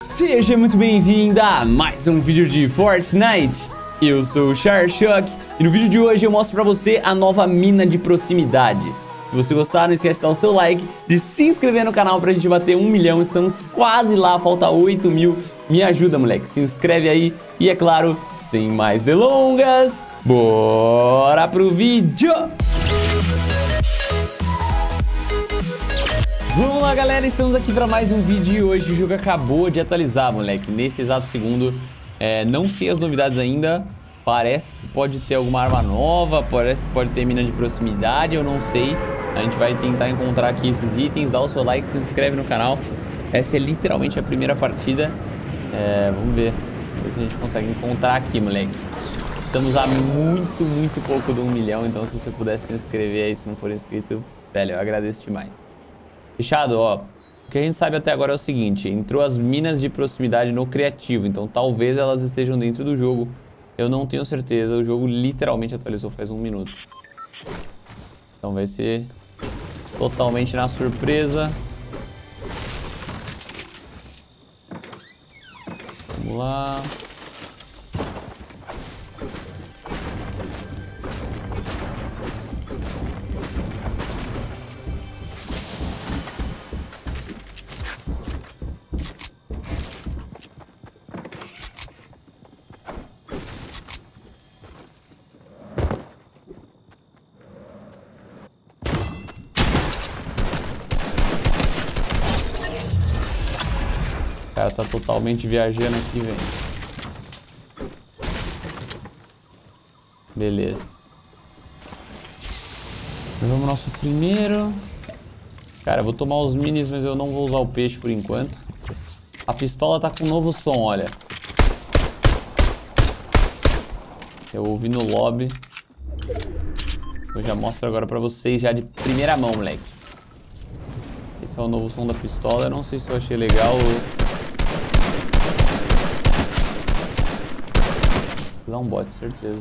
Seja muito bem-vinda a mais um vídeo de Fortnite. Eu sou o Charchock e no vídeo de hoje eu mostro pra você a nova mina de proximidade. Se você gostar, não esquece de dar o seu like, de se inscrever no canal pra gente bater 1 milhão. Estamos quase lá, falta 8 mil. Me ajuda, moleque, se inscreve aí. E é claro, sem mais delongas, bora pro vídeo! Vamos lá, galera, estamos aqui para mais um vídeo e hoje o jogo acabou de atualizar, moleque, nesse exato segundo. Não sei as novidades ainda, parece que pode ter alguma arma nova, parece que pode ter mina de proximidade, eu não sei. A gente vai tentar encontrar aqui esses itens, dá o seu like, se inscreve no canal. Essa é literalmente a primeira partida, vamos ver se a gente consegue encontrar aqui, moleque. Estamos a muito pouco de 1 milhão, então se você puder se inscrever aí, se não for inscrito, velho, eu agradeço demais. Fechado, ó. O que a gente sabe até agora é o seguinte: entrou as minas de proximidade no criativo, então talvez elas estejam dentro do jogo. Eu não tenho certeza, o jogo literalmente atualizou faz 1 minuto. Então vai ser totalmente na surpresa. Vamos lá. O cara tá totalmente viajando aqui, velho. Beleza. Vamos ao nosso primeiro. Cara, eu vou tomar os minis, mas eu não vou usar o peixe por enquanto. A pistola tá com um novo som, olha. Eu ouvi no lobby. Eu já mostro agora pra vocês, já de primeira mão, moleque. Esse é o novo som da pistola. Eu não sei se eu achei legal ou... Dá um bot, certeza.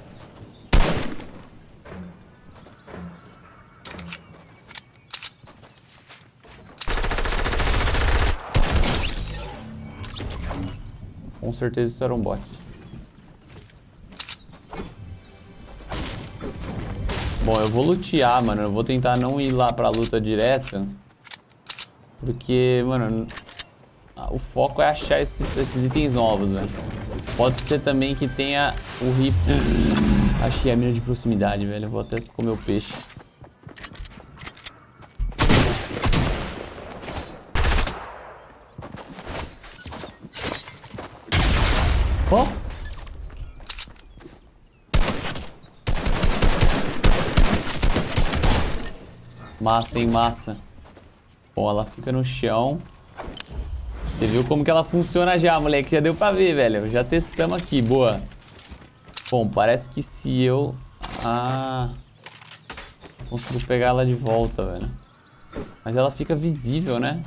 Com certeza isso era um bot. Bom, eu vou lutear, mano. Eu vou tentar não ir lá pra luta direta. Porque, mano, o foco é achar esses itens novos, velho. Pode ser também que tenha o rifle. Achei a mina de proximidade, velho. Eu vou até comer o peixe. Ó! Massa, hein? Massa. Bom, ela fica no chão. Você viu como que ela funciona já, moleque? Já deu pra ver, velho. Já testamos aqui, boa. Bom, parece que se eu... consigo pegar ela de volta, velho. Mas ela fica visível, né?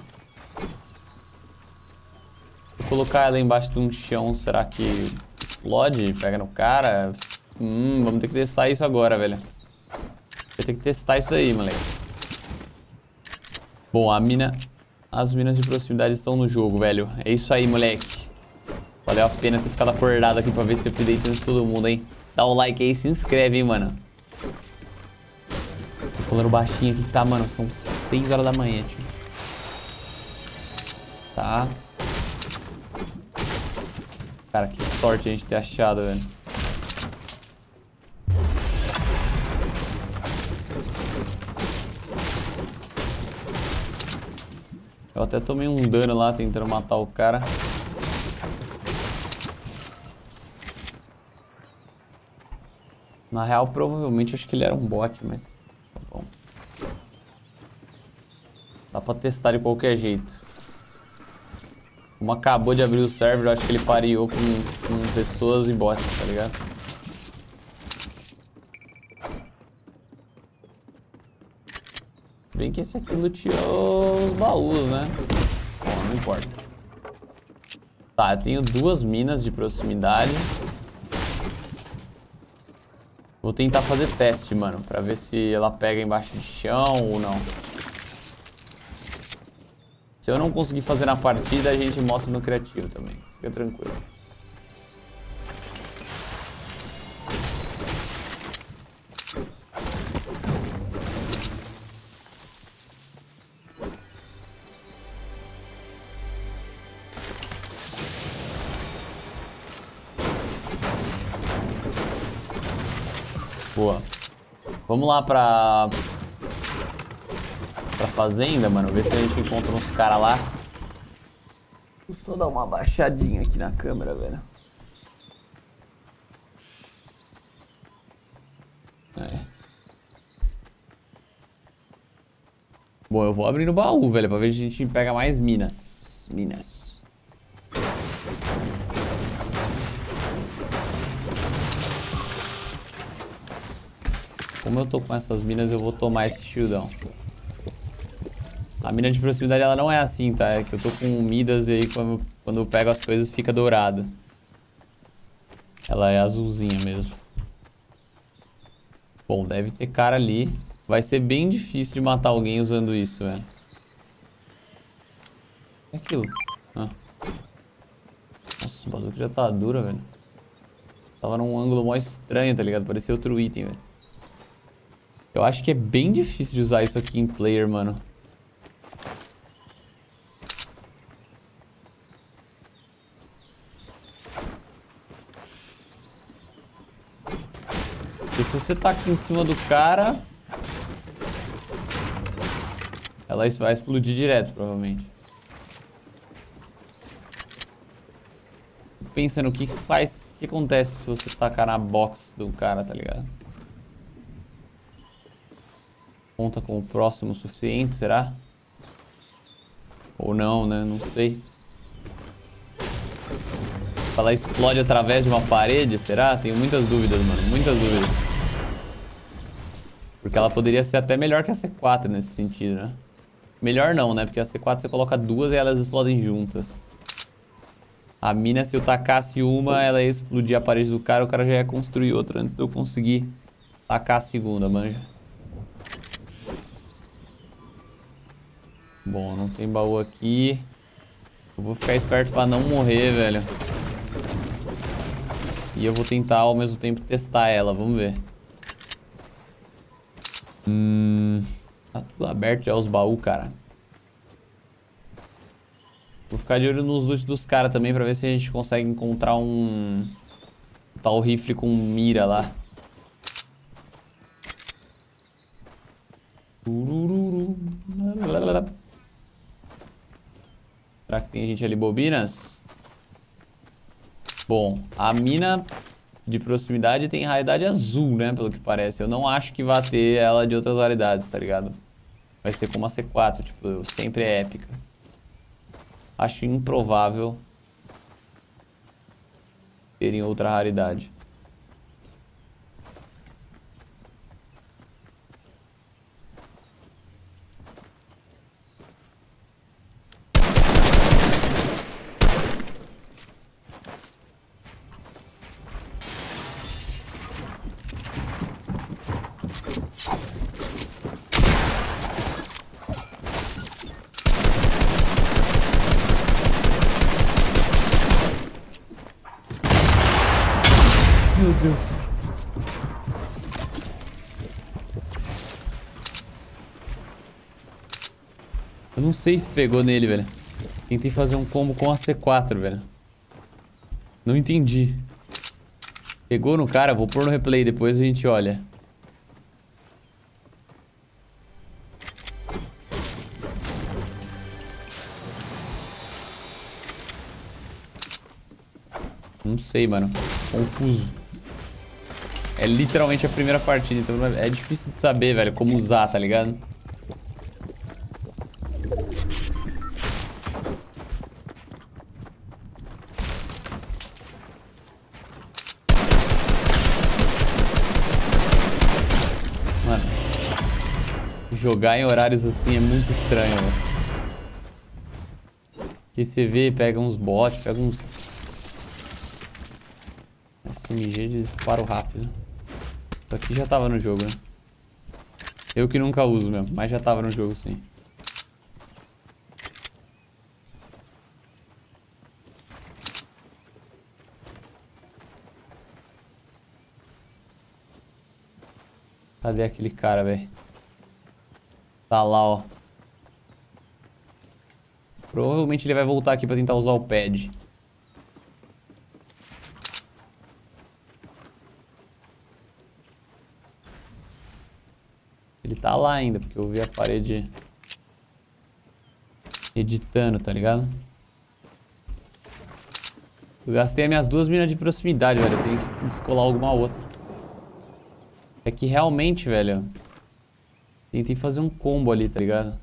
Se eu colocar ela embaixo de um chão, será que explode? Pega no cara? Vamos ter que testar isso agora, velho. Vai ter que testar isso aí, moleque. Bom, as minas de proximidade estão no jogo, velho. É isso aí, moleque. Valeu a pena ter ficado acordado aqui pra ver se eu update de todo mundo, hein. Dá o like aí e se inscreve, hein, mano. Tô falando baixinho aqui que tá, mano. São 6 horas da manhã, tio. Tá. Cara, que sorte a gente ter achado, velho. Eu até tomei um dano lá tentando matar o cara. Na real, provavelmente acho que ele era um bot, mas tá bom. Dá pra testar de qualquer jeito. Como acabou de abrir o server, eu acho que ele pareou com pessoas e bots, tá ligado? Bem que esse aqui luteou os baús, né? Bom, não importa. Tá, eu tenho 2 minas de proximidade. Vou tentar fazer teste, mano, pra ver se ela pega embaixo de chão ou não. Se Se eu não conseguir fazer na partida, a gente mostra no criativo também. Fica tranquilo. Boa. Vamos lá pra fazenda, mano. Ver se a gente encontra uns caras lá. Vou só dar uma baixadinha aqui na câmera, velho. Bom, eu vou abrir no baú, velho, pra ver se a gente pega mais minas. Como eu tô com essas minas, eu vou tomar esse shieldão. A mina de proximidade, ela não é assim, tá? É que eu tô com Midas e aí quando eu pego as coisas fica dourado. Ela é azulzinha mesmo. Bom, deve ter cara ali. Vai ser bem difícil de matar alguém usando isso, velho. O que é aquilo? Ah. Nossa, o bazuca já tá dura, velho. Tava num ângulo mó estranho, tá ligado? Parecia outro item, velho. Eu acho que é bem difícil de usar isso aqui em player, mano. Porque se você tá aqui em cima do cara... ela vai explodir direto, provavelmente. Pensa no que faz... o que acontece se você tacar na box do cara, tá ligado? Conta com o próximo o suficiente, será? Ou não, né? Não sei. Ela explode através de uma parede, será? Tenho muitas dúvidas, mano. Muitas dúvidas. Porque ela poderia ser até melhor que a C4 nesse sentido, né? Melhor não, né? Porque a C4 você coloca duas e elas explodem juntas. A mina, se eu tacasse uma, ela ia explodir a parede do cara, o cara já ia construir outra antes de eu conseguir tacar a segunda, manja. Bom, não tem baú aqui. Eu vou ficar esperto pra não morrer, velho. E eu vou tentar ao mesmo tempo testar ela, vamos ver. Tá tudo aberto já os baús, cara. Vou ficar de olho nos loot dos caras também pra ver se a gente consegue encontrar um tal rifle com mira lá. Será que tem gente ali, bobinas? Bom, a mina de proximidade tem raridade azul, né? Pelo que parece. Eu não acho que vai ter ela de outras raridades, tá ligado? Vai ser como a C4, tipo, sempre é épica. Acho improvável terem outra raridade. Meu Deus. Eu não sei se pegou nele, velho. Tentei fazer um combo com a C4, velho. Não entendi. Pegou no cara? Vou pôr no replay, depois a gente olha. Não sei, mano. Confuso. É literalmente a primeira partida, então é difícil de saber, velho, como usar, tá ligado? Mano, jogar em horários assim é muito estranho, velho. Porque você vê, pega uns bots, pega uns... SMG de disparo rápido. Isso aqui já tava no jogo, né? Eu que nunca uso mesmo, mas já tava no jogo, sim. Cadê aquele cara, velho? Tá lá, ó. Provavelmente ele vai voltar aqui pra tentar usar o pad. Ele tá lá ainda, porque eu vi a parede editando, tá ligado? Eu gastei as minhas 2 minas de proximidade, velho. Eu tenho que descolar alguma outra. É que realmente, velho, tentei fazer um combo ali, tá ligado?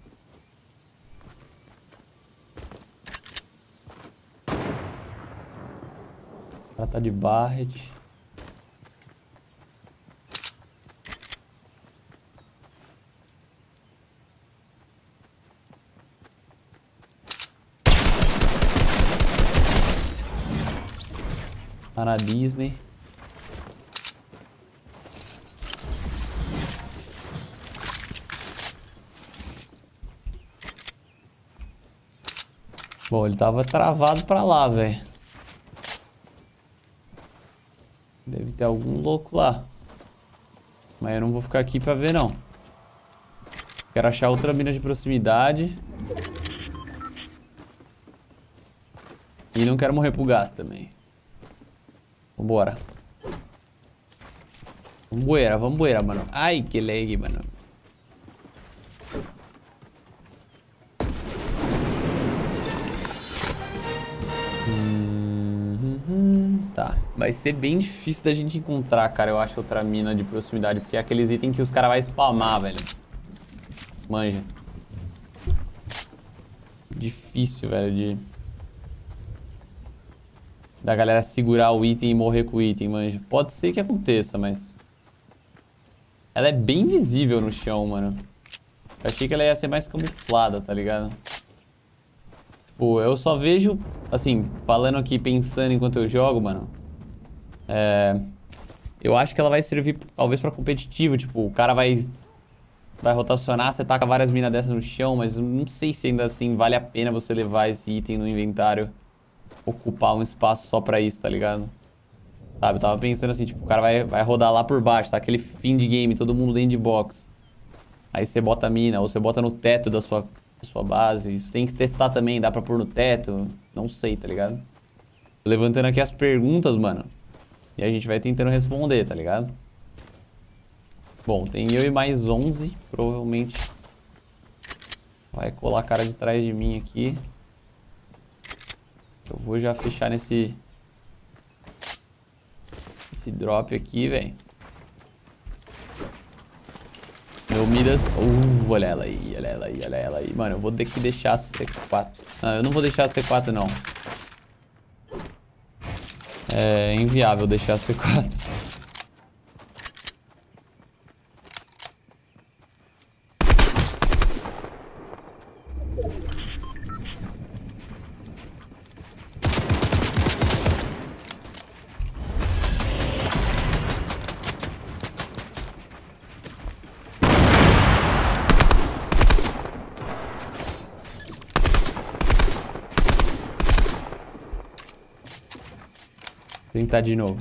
O cara tá de Barret. Tá na Disney. Bom, ele tava travado pra lá, velho. Deve ter algum louco lá. Mas eu não vou ficar aqui pra ver, não. Quero achar outra mina de proximidade. E não quero morrer pro gás também. Vambora. Vambora, mano. Ai, que lag, mano. Tá. Vai ser bem difícil da gente encontrar, cara, eu acho, outra mina de proximidade. Porque é aqueles itens que os caras vão spamar, velho. Manja. Difícil, velho, da galera segurar o item e morrer com o item, manja. Pode ser que aconteça, mas... ela é bem visível no chão, mano. Eu achei que ela ia ser mais camuflada, tá ligado? Tipo, eu só vejo... assim, falando aqui, pensando enquanto eu jogo, mano... eu acho que ela vai servir, talvez, pra competitivo. Tipo, o cara vai rotacionar, você taca várias minas dessas no chão, mas eu não sei se ainda assim vale a pena você levar esse item no inventário. Ocupar um espaço só pra isso, tá ligado? Sabe, eu tava pensando assim, tipo, o cara vai rodar lá por baixo, tá? Aquele fim de game, todo mundo dentro de box. Aí você bota a mina, ou você bota no teto da sua base. Isso tem que testar também, dá pra pôr no teto? Não sei, tá ligado? Tô levantando aqui as perguntas, mano. E a gente vai tentando responder, tá ligado? Bom, tem eu e mais 11, provavelmente. Vai colar a cara de trás de mim aqui. Eu vou já fechar esse drop aqui, velho. Meu Midas... olha ela aí, olha ela aí, olha ela aí. Mano, eu vou ter que deixar a C4. Não, eu não vou deixar a C4, não. É inviável deixar a C4. Tentar de novo.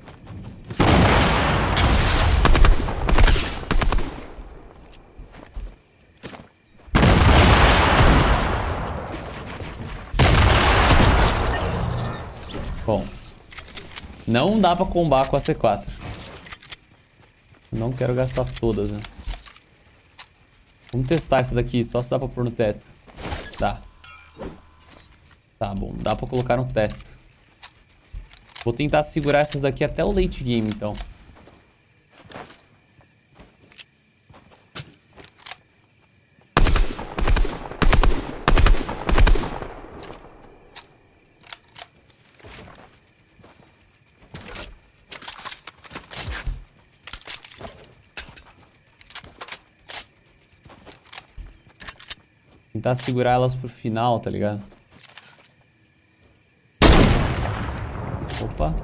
Bom. Não dá pra combar com a C4. Não quero gastar todas, né? Vamos testar essa daqui, só se dá pra pôr no teto. Dá. Tá bom, dá pra colocar no teto. Vou tentar segurar essas daqui até o late game, então. Tentar segurar elas pro final, tá ligado? Opa.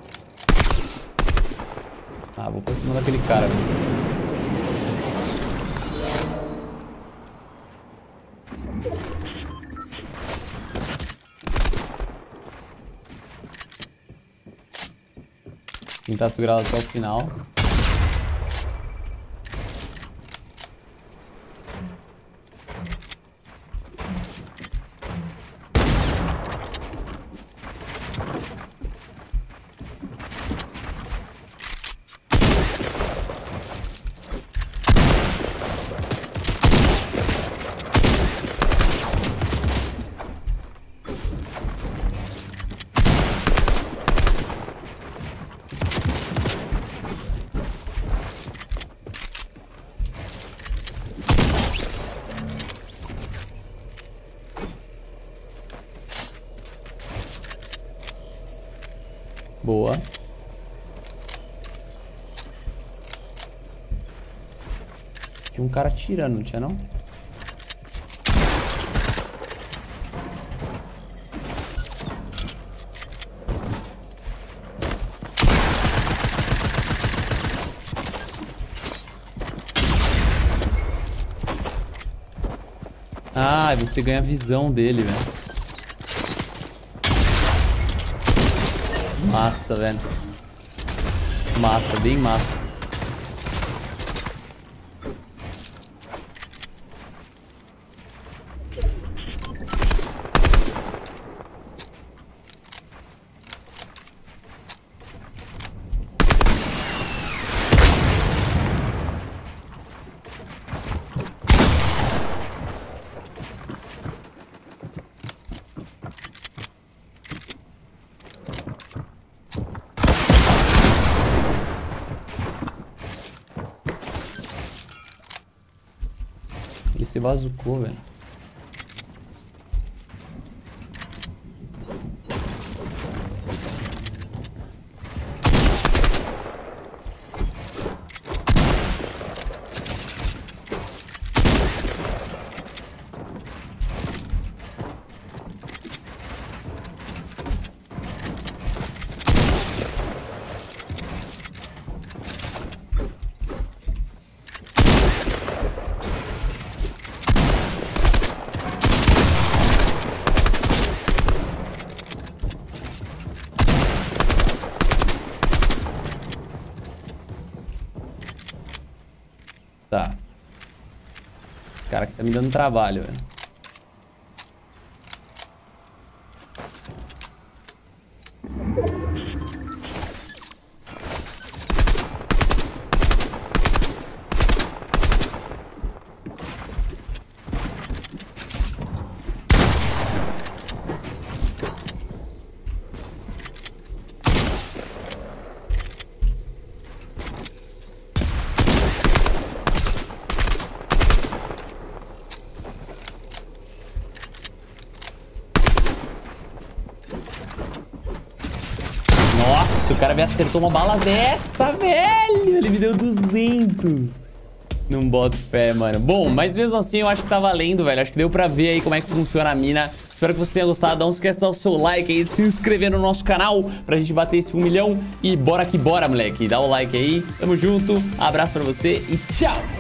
Ah, vou pra cima daquele cara, velho. Tentar segurar ela até o final. Boa. Tinha um cara tirando, não tinha não? Ah, você ganha a visão dele, velho. Massa, velho. Massa, bem massa. Ele se bazucou, velho. Tá. Esse cara aqui tá me dando trabalho, velho. Nossa, o cara me acertou uma bala dessa, velho. Ele me deu 200. Não boto fé, mano. Bom, mas mesmo assim eu acho que tá valendo, velho. Acho que deu pra ver aí como é que funciona a mina. Espero que você tenha gostado. Não esquece de dar o seu like aí, se inscrever no nosso canal pra gente bater esse 1 milhão. E bora que bora, moleque. Dá o like aí. Tamo junto. Abraço pra você e tchau.